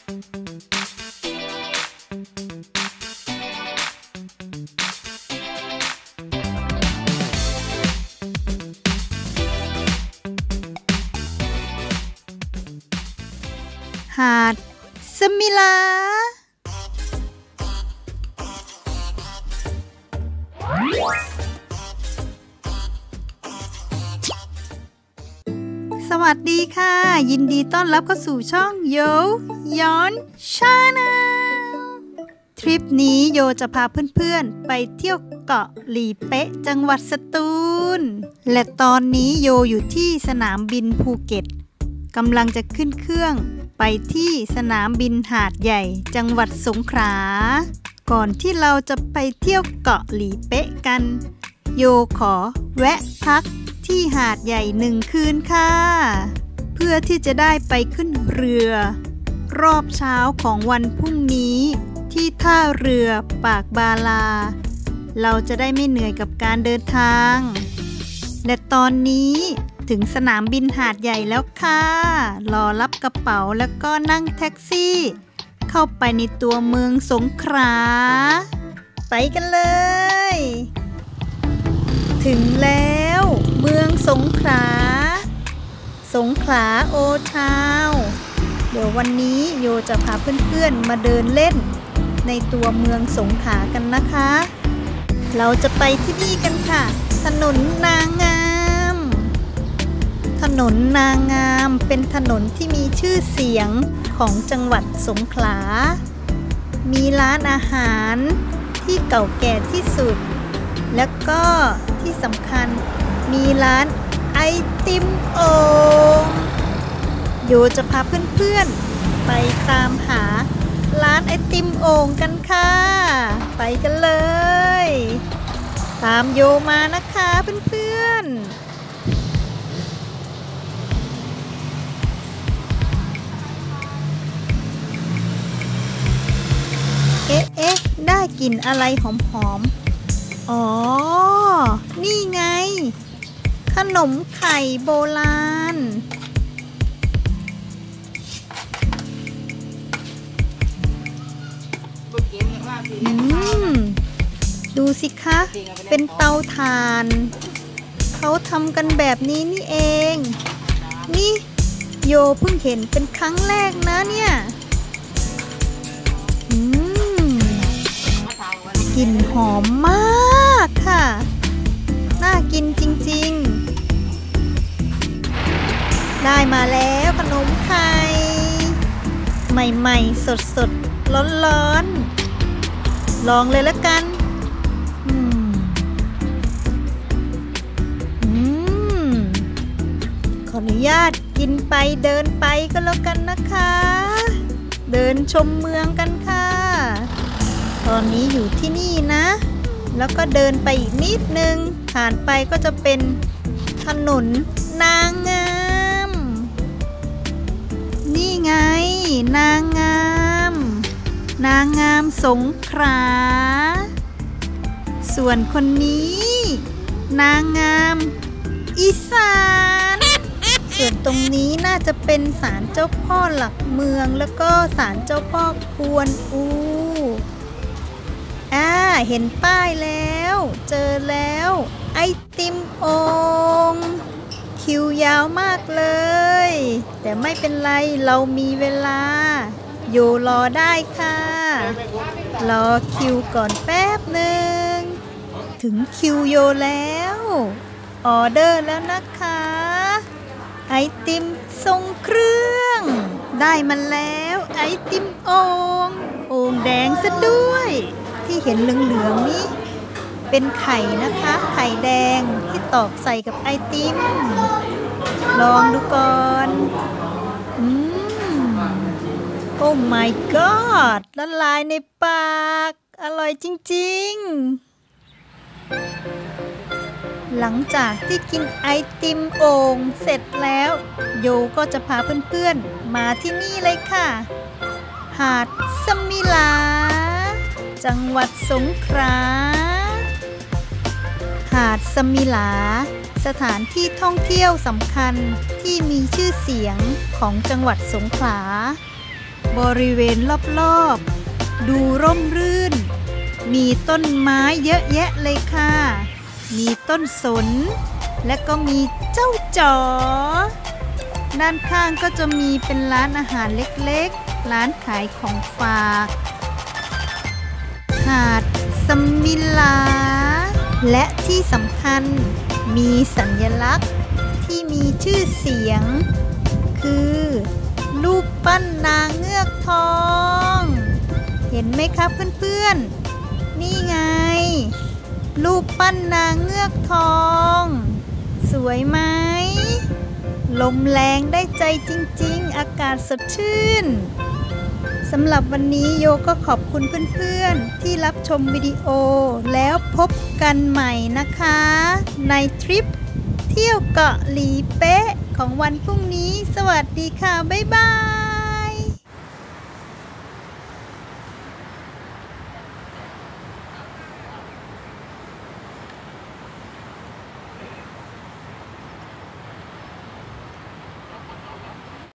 หาดสมิลาสวัสดีค่ะยินดีต้อนรับเข้าสู่ช่องโยย้อนชาแนลทริปนี้โยจะพาเพื่อนๆไปเที่ยวเกาะหลีเป๊ะจังหวัดสตูลและตอนนี้โยอยู่ที่สนามบินภูเก็ตกำลังจะขึ้นเครื่องไปที่สนามบินหาดใหญ่จังหวัดสงขลาก่อนที่เราจะไปเที่ยวเกาะหลีเป๊ะกันโยขอแวะพักที่หาดใหญ่1 คืนค่ะเพื่อที่จะได้ไปขึ้นเรือรอบเช้าของวันพรุ่งนี้ที่ท่าเรือปากบาลาเราจะได้ไม่เหนื่อยกับการเดินทางและตอนนี้ถึงสนามบินหาดใหญ่แล้วค่ะรอรับกระเป๋าแล้วก็นั่งแท็กซี่เข้าไปในตัวเมืองสงขลาไปกันเลยถึงแล้วเมืองสงขลาสงขลาโอทาวน์เดี๋ยววันนี้โยจะพาเพื่อนๆมาเดินเล่นในตัวเมืองสงขลากันนะคะเราจะไปที่นี่กันค่ะถนนนางงามถนนนางงามเป็นถนนที่มีชื่อเสียงของจังหวัดสงขลามีร้านอาหารที่เก่าแก่ที่สุดแล้วก็ที่สำคัญมีร้านไอติมโอ่งโยจะพาเพื่อนๆไปตามหาร้านไอติมโอ่งกันค่ะไปกันเลยตามโยมานะคะเพื่อนๆเอ๊ะได้กลิ่นอะไรหอมๆอ๋อนี่ไงขนมไข่โบราณดูสิคะเป็นเตาถ่านเขาทำกันแบบนี้นี่เองนี่โยเพิ่งเห็นเป็นครั้งแรกนะเนี่ยกลิ่นหอมมากค่ะน่ากินจริงๆได้มาแล้วขนมไข่ใหม่ๆสดๆร้อนๆลองเลยละกันขออนุญาตกินไปเดินไปก็แล้วกันนะคะเดินชมเมืองกันค่ะตอนนี้อยู่ที่นี่นะแล้วก็เดินไปอีกนิดนึงผ่านไปก็จะเป็นถนนนางงามนี่ไงนางงามนางงามสงขลาส่วนคนนี้นางงามอีสานส่วนตรงนี้น่าจะเป็นศาลเจ้าพ่อหลักเมืองแล้วก็ศาลเจ้าพ่อกวนอูเห็นป้ายแล้วเจอแล้วไอติมโอ่งคิวยาวมากเลยแต่ไม่เป็นไรเรามีเวลาอยู่รอได้ค่ะรอคิวก่อนแป๊บหนึ่งถึงคิวโยแล้วออเดอร์แล้วนะคะไอติมทรงเครื่องได้มาแล้วไอติมโอ่งแดงซะด้วยที่เห็นเหลืองๆนี้เป็นไข่นะคะไข่แดงที่ตอกใส่กับไอติมลองดูก่อนโอ้ my god ละลายในปากอร่อยจริงๆหลังจากที่กินไอติมโอ่งเสร็จแล้วโยก็จะพาเพื่อนๆมาที่นี่เลยค่ะหาดสมิลาจังหวัดสงขลาหาดสมิลาสถานที่ท่องเที่ยวสำคัญที่มีชื่อเสียงของจังหวัดสงขลาบริเวณรอบๆดูร่มรื่นมีต้นไม้เยอะแยะเลยค่ะมีต้นสนและก็มีเจ้าจ๋อด้านข้างก็จะมีเป็นร้านอาหารเล็กๆร้านขายของฝากหาดสมิลาและที่สำคัญมีสัญลักษณ์ที่มีชื่อเสียงคือรูปปั้นนางเงือกทองเห็นไหมครับเพื่อนๆนี่ไงรูปปั้นนางเงือกทองสวยไหมลมแรงได้ใจจริงๆอากาศสดชื่นสำหรับวันนี้โยก็ขอบคุณเพื่อนๆที่รับชมวิดีโอแล้วพบกันใหม่นะคะในทริปเที่ยวเกาะหลีเป๊ะของวันพรุ่งนี้สวัสดีค่ะบ๊ายบาย